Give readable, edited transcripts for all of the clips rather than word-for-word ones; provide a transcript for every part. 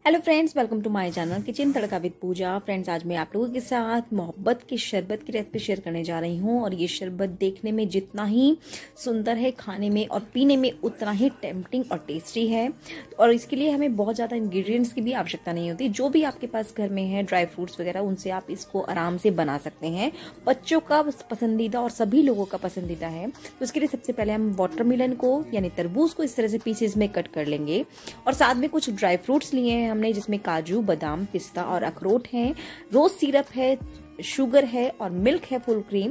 Hello friends, welcome to my channel kitchen tadka with Pooja. Friends, आज मैं आप लोगों के साथ मोहब्बत के शरबत की रेसिपी शेयर करने जा रही हूँ। और ये शरबत देखने में जितना ही सुंदर है, खाने में और पीने में उतना ही टेम्पटिंग और टेस्टी है। और इसके लिए हमें बहुत ज़्यादा इंग्रेडिएंट्स की भी आवश्यकता नहीं होती। जो भी आपके पास घर में है, ड्राई फ्रूट्स वगैरह, उनसे आप इसको आराम से बना सकते हैं। बच्चों का पसंदीदा और सभी लोगों का पसंदीदा है। तो इसके लिए सबसे पहले हम वाटरमेलन को यानी तरबूज को इस तरह से पीसेस में कट कर लेंगे। और साथ में कुछ ड्राई फ्रूट्स लिए हैं हमने, जिसमें काजू, बादाम, पिस्ता और अखरोट हैं, रोज सिरप है, शुगर है और मिल्क है, फुल क्रीम।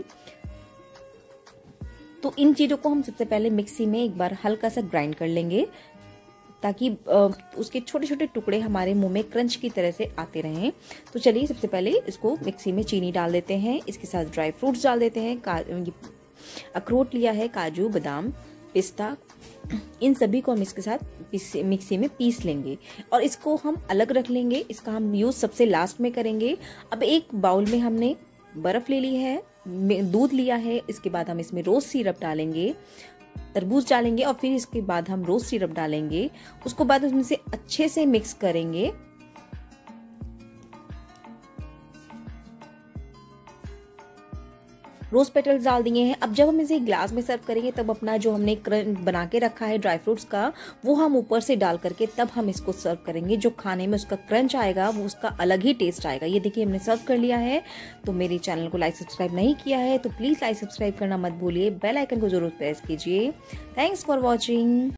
तो इन चीजों को हम सबसे पहले मिक्सी में एक बार हल्का सा ग्राइंड कर लेंगे, ताकि उसके छोटे छोटे टुकड़े हमारे मुंह में क्रंच की तरह से आते रहें। तो चलिए सबसे पहले इसको मिक्सी में चीनी डाल देते हैं, इसके साथ ड्राई फ्रूट्स डाल देते हैं। अखरोट लिया है, काजू, बादाम, पिस्ता, इन सभी को हम इसके साथ मिक्सी में पीस लेंगे और इसको हम अलग रख लेंगे। इसका हम यूज सबसे लास्ट में करेंगे। अब एक बाउल में हमने बर्फ ले ली है, दूध लिया है, इसके बाद हम इसमें रोज सिरप डालेंगे, तरबूज डालेंगे और फिर इसके बाद हम रोज सिरप डालेंगे। उसको बाद उसमें से अच्छे से मिक्स करेंगे। रोज पेटल्स डाल दिए हैं। अब जब हम इसे ग्लास में सर्व करेंगे, तब अपना जो हमने बना के रखा है ड्राई फ्रूट्स का, वो हम ऊपर से डाल करके तब हम इसको सर्व करेंगे। जो खाने में उसका क्रंच आएगा, वो उसका अलग ही टेस्ट आएगा। ये देखिए, हमने सर्व कर लिया है। तो मेरे चैनल को लाइक सब्सक्राइब नहीं किया है तो प्लीज लाइक सब्सक्राइब करना मत भूलिए। बेल आइकन को जरूर प्रेस कीजिए। Thanks for watching.